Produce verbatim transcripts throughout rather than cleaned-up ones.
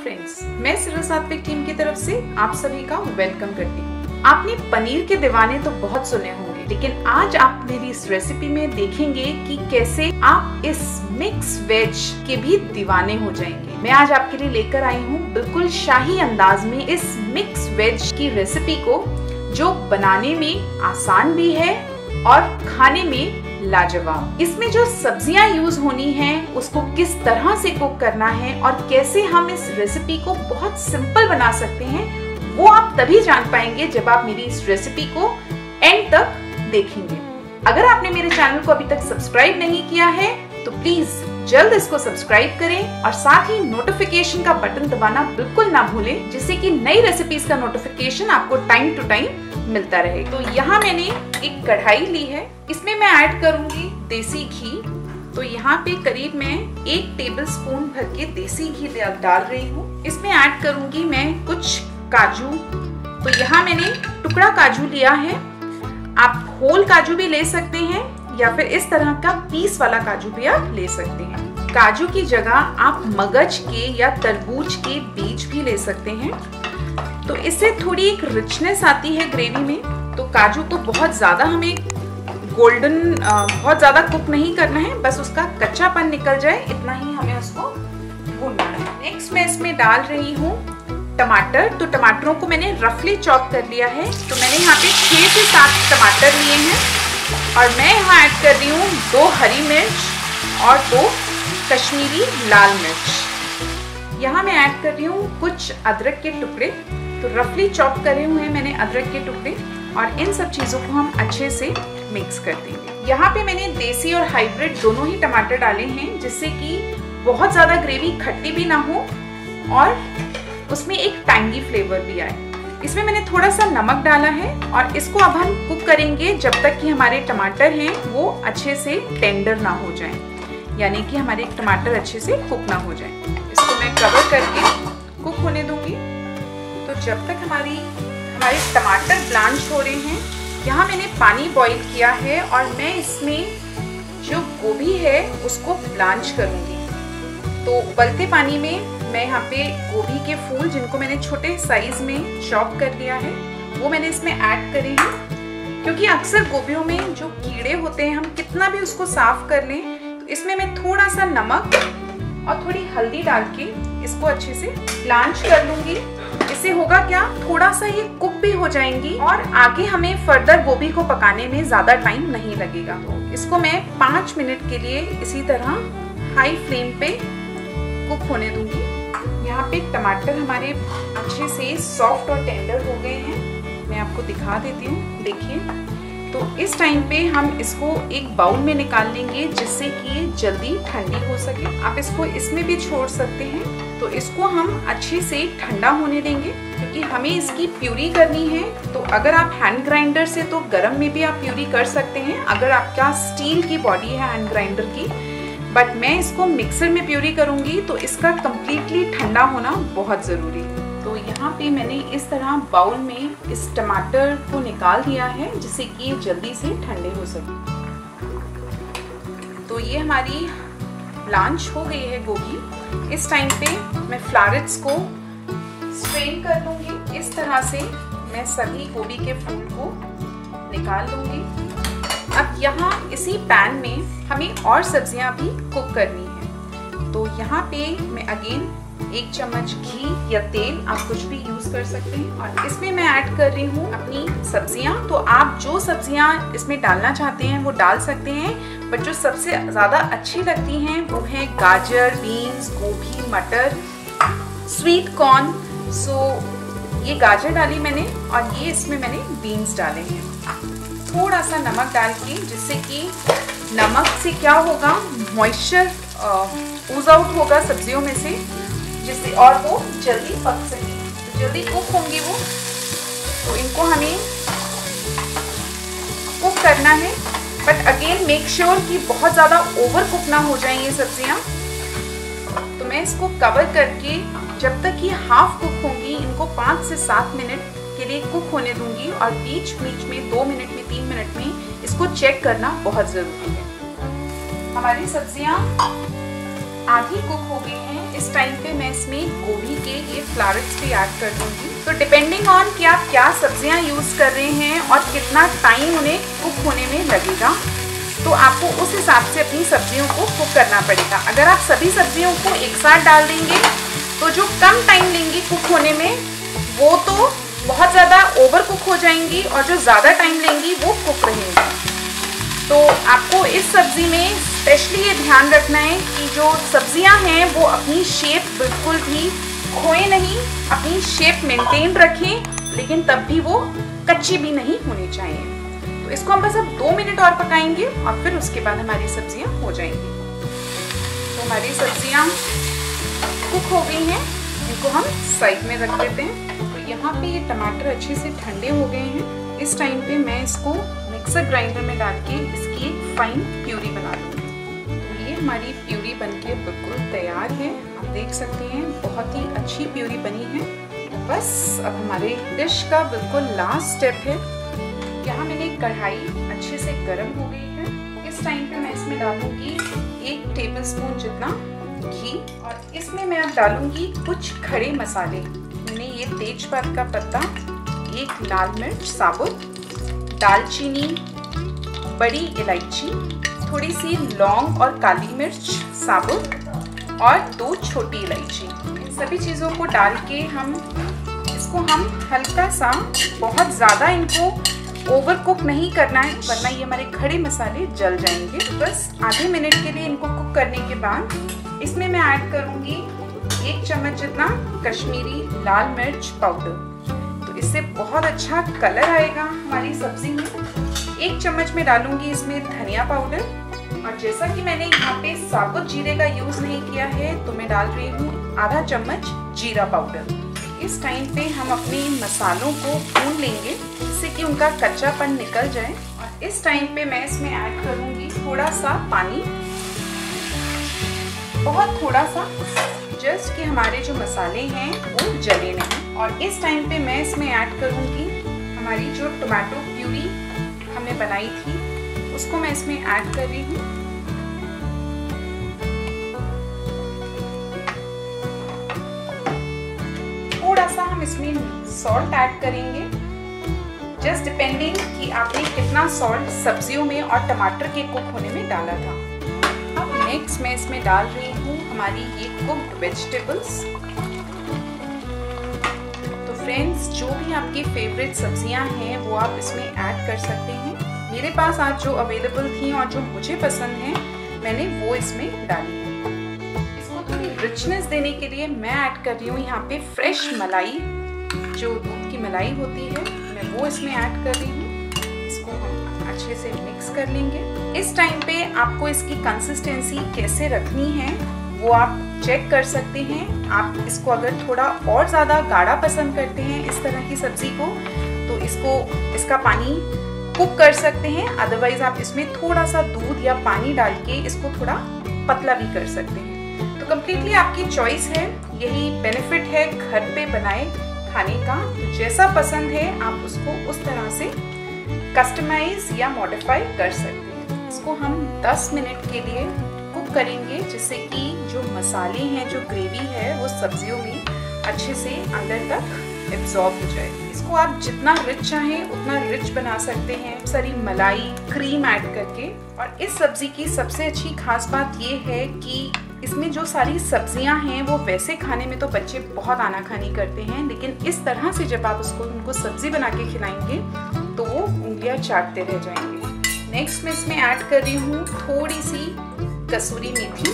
Friends, मैं सिरो सात्विक team की तरफ से आप सभी का वेलकम करती हूँ। आपने पनीर के दीवाने तो बहुत सुने होंगे, लेकिन आज आप मेरी इस रेसिपी में देखेंगे कि कैसे आप इस मिक्स वेज के भी दीवाने हो जाएंगे। मैं आज आपके लिए लेकर आई हूँ बिल्कुल शाही अंदाज में इस मिक्स वेज की रेसिपी को, जो बनाने में आसान भी है और खाने में लाजवाब। इसमें जो सब्जियां यूज होनी हैं, उसको किस तरह से कुक करना है और कैसे हम इस रेसिपी को बहुत सिंपल बना सकते हैं, वो आप तभी जान पाएंगे जब आप मेरी इस रेसिपी को एंड तक देखेंगे। अगर आपने मेरे चैनल को अभी तक सब्सक्राइब नहीं किया है तो प्लीज जल्द इसको सब्सक्राइब करें और साथ ही नोटिफिकेशन का बटन दबाना बिल्कुल ना भूलें, जिससे कि नई रेसिपीज का नोटिफिकेशन आपको टाइम टू टाइम मिलता रहे। तो यहाँ मैंने एक कढ़ाई ली है, इसमें मैं ऐड करूंगी देसी घी। तो यहाँ पे करीब मैं एक टेबलस्पून भर के देसी घी डाल रही हूँ। इसमें ऐड करूंगी मैं कुछ काजू। तो यहाँ मैंने टुकड़ा काजू लिया है, आप होल काजू भी ले सकते हैं या फिर इस तरह का पीस वाला काजू भी आप ले सकते हैं। काजू की जगह आप मगज के या तरबूज के बीज भी ले सकते हैं, तो इससे थोड़ी एक रिचनेस आती है ग्रेवी में। तो काजू को बहुत ज्यादा हमें गोल्डन बहुत ज्यादा कुक नहीं करना है, बस उसका कच्चापन निकल जाए इतना ही हमें उसको भूनना है। नेक्स्ट मैं इसमें डाल रही हूँ टमाटर। तो टमाटरों को मैंने रफली चॉप कर लिया है। तो मैंने यहाँ पे छह से सात टमाटर लिए हैं और मैं यहाँ ऐड कर रही हूँ दो हरी मिर्च और दो कश्मीरी लाल मिर्च। यहाँ मैं ऐड कर रही हूँ कुछ अदरक के टुकड़े। तो रफली चॉप करे हुए हैं मैंने अदरक के टुकड़े, और इन सब चीज़ों को हम अच्छे से मिक्स कर देंगे। यहाँ पे मैंने देसी और हाइब्रिड दोनों ही टमाटर डाले हैं, जिससे कि बहुत ज़्यादा ग्रेवी खट्टी भी ना हो और उसमें एक टैंगी फ्लेवर भी आए। इसमें मैंने थोड़ा सा नमक डाला है और इसको अब हम कुक करेंगे जब तक कि हमारे टमाटर हैं वो अच्छे से टेंडर ना हो जाएं, यानी कि हमारे टमाटर अच्छे से कुक ना हो जाएं। इसको मैं कवर करके कुक होने दूंगी। तो जब तक हमारी हमारे टमाटर ब्लांच हो रहे हैं, यहाँ मैंने पानी बॉईल किया है और मैं इसमें जो गोभी है उसको ब्लांच करूँगी। तो उबलते पानी में मैं यहाँ पे गोभी के फूल, जिनको मैंने छोटे साइज में चॉप कर लिया है, वो मैंने इसमें ऐड करे हैं। क्योंकि अक्सर गोभियों में जो कीड़े होते हैं, हम कितना भी उसको साफ कर लें, तो इसमें मैं थोड़ा सा नमक और थोड़ी हल्दी डाल के इसको अच्छे से ब्लांच कर लूंगी। इससे होगा क्या, थोड़ा सा ये कुक भी हो जाएंगी और आगे हमें फर्दर गोभी को पकाने में ज्यादा टाइम नहीं लगेगा। तो इसको मैं पाँच मिनट के लिए इसी तरह हाई फ्लेम पे कुक होने दूंगी। यहाँ पे टमाटर हमारे अच्छे से सॉफ्ट और टेंडर हो गए हैं। मैं आपको दिखा देती हूँ, देखिए। तो इस टाइम पे हम इसको एक बाउल में निकाल लेंगे, जिससे कि ये जल्दी ठंडी हो सके। आप इसको इसमें भी छोड़ सकते हैं। तो इसको हम अच्छे से ठंडा होने देंगे, क्योंकि हमें इसकी प्यूरी करनी है। तो अगर आप हैंड ग्राइंडर से, तो गरम में भी आप प्यूरी कर सकते हैं, अगर आपका स्टील की बॉडी है हैंड ग्राइंडर की। बट मैं इसको मिक्सर में प्यूरी करूंगी, तो इसका कंप्लीटली ठंडा होना बहुत ज़रूरी है। तो यहाँ पे मैंने इस तरह बाउल में इस टमाटर को निकाल दिया है, जिससे कि ये जल्दी से ठंडे हो सके। तो ये हमारी ब्लांच हो गई है गोभी। इस टाइम पे मैं फ्लारेट्स को स्ट्रेन कर लूँगी। इस तरह से मैं सभी गोभी के फूल को निकाल लूँगी। अब यहाँ इसी पैन में हमें और सब्जियां भी कुक करनी है। तो यहाँ पे मैं अगेन एक चम्मच घी या तेल, आप कुछ भी यूज कर सकते हैं, और इसमें मैं ऐड कर रही हूँ अपनी सब्जियां। तो आप जो सब्जियां इसमें डालना चाहते हैं वो डाल सकते हैं, बट जो सबसे ज़्यादा अच्छी लगती हैं वो है गाजर, बीन्स, गोभी, मटर, स्वीट कॉर्न। सो ये गाजर डाली मैंने और ये इसमें मैंने बीन्स डाले हैं। थोड़ा सा नमक डाल के, जिससे कि नमक से क्या होगा, मॉइस्चर ऊज आउट होगा सब्जियों में से, जिससे और वो जल्दी पक सके, तो जल्दी कुक होंगी वो। तो इनको हमें कुक करना है, बट अगेन मेक श्योर कि बहुत ज़्यादा ओवर कुक ना हो जाए ये सब्जियां। तो मैं इसको कवर करके जब तक ये हाफ कुक होंगी, इनको पाँच से सात मिनट के लिए कुक होने दूंगी, और बीच बीच में दो मिनट में तीन मिनट में इसको चेक करना बहुत ज़रूरी है। हमारी सब्जियां आधी कुक हो गई हैं। इस टाइम पे मैं इसमें गोभी के फ्लावर्स भी ऐड कर दूंगी। तो डिपेंडिंग ऑन कि आप क्या सब्जियां यूज़ कर रहे हैं और कितना टाइम उन्हें कुक होने में लगेगा, तो आपको उस हिसाब से अपनी सब्जियों को कुक करना पड़ेगा। अगर आप सभी सब्जियों को एक साथ डाल देंगे तो जो कम टाइम लेंगी कुक होने में वो तो बहुत ज़्यादा ओवर कुक हो जाएंगी और जो ज़्यादा टाइम लेंगी वो कुक रहेंगी। तो आपको इस सब्ज़ी में स्पेशली ये ध्यान रखना है कि जो सब्जियां हैं वो अपनी शेप बिल्कुल भी खोए नहीं, अपनी शेप मेंटेन रखें, लेकिन तब भी वो कच्ची भी नहीं होनी चाहिए। तो इसको हम बस अब दो मिनट और पकाएंगे और फिर उसके बाद हमारी सब्जियां हो जाएंगी। तो हमारी सब्जियां कुक हो गई हैं, इनको हम साइड में रख देते हैं। तो यहाँ पे ये टमाटर अच्छे से ठंडे हो गए हैं। इस टाइम पे मैं इसको मिक्सर ग्राइंडर में डाल के इसकी एक फाइन प्यूरी बना लूँगी। तो ये हमारी प्यूरी बनके बिल्कुल तैयार है, आप देख सकते हैं बहुत ही अच्छी प्यूरी बनी है। बस अब हमारे डिश का बिल्कुल लास्ट स्टेप है। यहाँ मैंने कढ़ाई अच्छे से गर्म हो गई है। इस टाइम पे मैं इसमें डालूंगी एक टेबलस्पून जितना घी और इसमें मैं अब डालूंगी कुछ खड़े मसाले। मैंने ये तेजपात का पत्ता, एक लाल मिर्च साबुत, दालचीनी, बड़ी इलायची, थोड़ी सी लौंग और काली मिर्च साबुत और दो छोटी इलायची। इन सभी चीज़ों को डाल के हम इसको हम हल्का सा, बहुत ज़्यादा इनको ओवर कुक नहीं करना है वरना ये हमारे खड़े मसाले जल जाएंगे। तो बस आधे मिनट के लिए इनको कुक करने के बाद इसमें मैं ऐड करूँगी एक चम्मच जितना कश्मीरी लाल मिर्च पाउडर। तो इससे बहुत अच्छा कलर आएगा हमारी सब्जी में। एक चम्मच में डालूंगी इसमें धनिया पाउडर और जैसा कि मैंने यहाँ पे साबुत जीरे का यूज नहीं किया है तो मैं डाल रही हूँ आधा चम्मच जीरा पाउडर। इस टाइम पे हम अपने मसालों को भून लेंगे जिससे कि उनका कच्चापन निकल जाए। और इस टाइम पे मैं इसमें ऐड करूंगी थोड़ा सा पानी, बहुत थोड़ा सा, जस्ट कि हमारे जो मसाले हैं वो जले नहीं। और इस टाइम पे मैं इसमें ऐड करूंगी हमारी जो टोमेटो प्यूरी हमने बनाई थी उसको मैं इसमें ऐड कर रही हूँ। थोड़ा सा हम इसमें सॉल्ट ऐड करेंगे, जस्ट डिपेंडिंग कि आपने कितना सॉल्ट सब्जियों में और टमाटर के कुक होने में डाला था। अब नेक्स्ट मैं इसमें डाल रही हूँ हमारी ये कुक्ड वेजिटेबल्स। तो फ्रेंड्स, जो भी आपकी फेवरेट सब्जियां हैं वो आप इसमें ऐड कर सकते हैं। मेरे पास आज जो अवेलेबल थी और जो मुझे पसंद है मैंने वो इसमें डाली है। रिचनेस देने के लिए मैं ऐड कर रही हूँ यहाँ पे फ्रेश मलाई, जो दूध की मलाई होती है, मैं वो इसमें ऐड कर रही हूँ। इसको हम अच्छे से मिक्स कर लेंगे। इस टाइम पे आपको इसकी कंसिस्टेंसी कैसे रखनी है वो आप चेक कर सकते हैं। आप इसको अगर थोड़ा और ज़्यादा गाढ़ा पसंद करते हैं इस तरह की सब्जी को तो इसको इसका पानी कुक कर सकते हैं, अदरवाइज आप इसमें थोड़ा सा दूध या पानी डाल के इसको थोड़ा पतला भी कर सकते हैं। तो कम्प्लीटली आपकी चॉइस है, यही बेनिफिट है घर पे बनाए खाने का। तो जैसा पसंद है आप उसको उस तरह से कस्टमाइज या मॉडिफाई कर सकते हैं। इसको हम दस मिनट के लिए कुक करेंगे जिससे कि जो मसाले हैं, जो ग्रेवी है वो सब्जियों में अच्छे से अंदर तक एब्जॉर्ब हो जाए। इसको आप जितना रिच चाहें उतना रिच बना सकते हैं, सारी मलाई क्रीम ऐड करके। और इस सब्जी की सबसे अच्छी खास बात ये है कि इसमें जो सारी सब्जियां हैं वो वैसे खाने में तो बच्चे बहुत आनाकानी करते हैं, लेकिन इस तरह से जब आप उसको उनको सब्जी बना के खिलाएंगे तो वो उंगलियां चाटते रह जाएंगे। नेक्स्ट मैं इसमें ऐड कर रही हूँ थोड़ी सी कसूरी मेथी।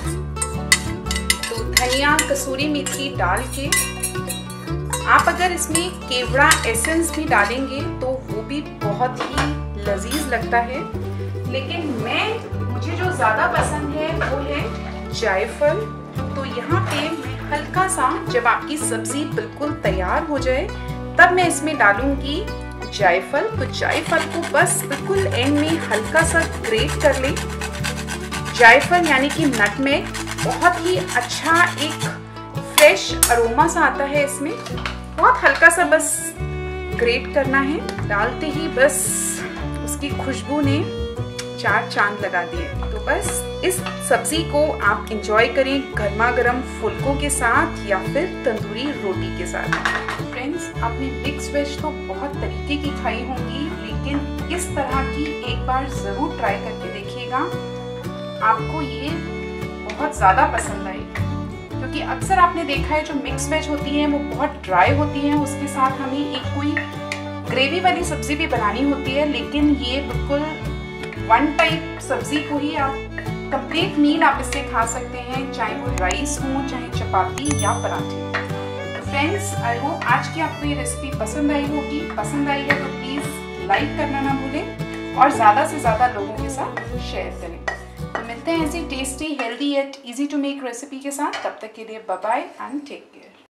तो धनिया, कसूरी मेथी डाल के आप अगर इसमें केवड़ा एसेंस भी डालेंगे तो वो भी बहुत ही लजीज लगता है, लेकिन मैं मुझे जो ज़्यादा पसंद है वो है जायफल। तो यहाँ पे मैं हल्का सा, जब आपकी सब्जी बिल्कुल तैयार हो जाए तब मैं इसमें डालूंगी जायफल। तो जायफल को बस बिल्कुल एंड में हल्का सा ग्रेट कर लें। जायफल यानी कि नटमेग, बहुत ही अच्छा एक फ्रेश अरोमा सा आता है इसमें। बहुत हल्का सा बस ग्रेट करना है, डालते ही बस उसकी खुशबू ने चार चांद लगा दिए। तो बस इस सब्जी को आप इंजॉय करें गर्मा गर्म फुल्कों के साथ या फिर तंदूरी रोटी के साथ। फ्रेंड्स, आपने मिक्स वेज तो बहुत तरीके की खाई होंगी, लेकिन इस तरह की एक बार ज़रूर ट्राई करके देखिएगा। आपको ये बहुत ज़्यादा पसंद आएगी, क्योंकि अक्सर आपने देखा है जो मिक्स वेज होती हैं वो बहुत ड्राई होती हैं, उसके साथ हमें एक कोई ग्रेवी वाली सब्जी भी बनानी होती है, लेकिन ये बिल्कुल वन टाइप सब्जी को ही आप कंप्लीट मील आप इससे खा सकते हैं, चाहे वो राइस हो, चाहे चपाती या पराठे। फ्रेंड्स, आई होप आज की आपको ये रेसिपी पसंद आई होगी। पसंद आई है तो प्लीज़ लाइक करना ना भूलें और ज़्यादा से ज़्यादा लोगों के साथ शेयर करें। तो मिलते हैं ऐसी tasty, healthy at easy to make recipe के साथ। तब तक के लिए bye bye and take care.